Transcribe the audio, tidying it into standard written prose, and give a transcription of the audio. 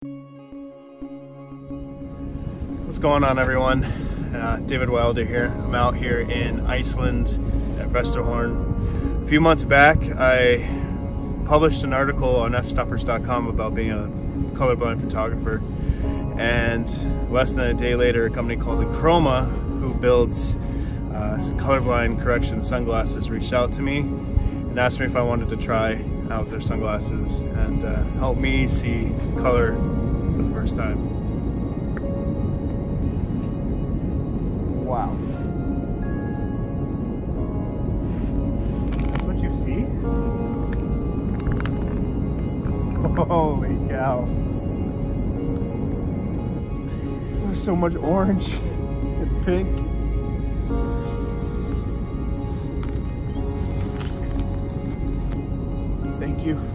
What's going on, everyone? David Wilder here. I'm out here in Iceland at Vesterhorn. A few months back, I published an article on fstoppers.com about being a colorblind photographer, and less than a day later, a company called EnChroma, who builds colorblind correction sunglasses, reached out to me and asked me if I wanted to try out their sunglasses and help me see color for the first time. Wow. That's what you see? Holy cow. There's so much orange and pink. Thank you.